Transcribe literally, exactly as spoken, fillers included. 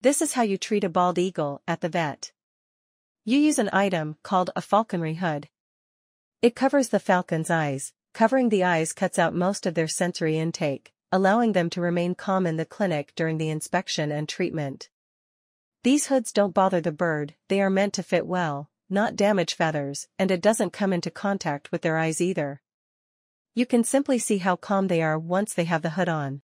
This is how you treat a bald eagle at the vet. You use an item called a falconry hood. It covers the falcon's eyes. Covering the eyes cuts out most of their sensory intake, allowing them to remain calm in the clinic during the inspection and treatment. These hoods don't bother the bird, they are meant to fit well, not damage feathers, and it doesn't come into contact with their eyes either. You can simply see how calm they are once they have the hood on.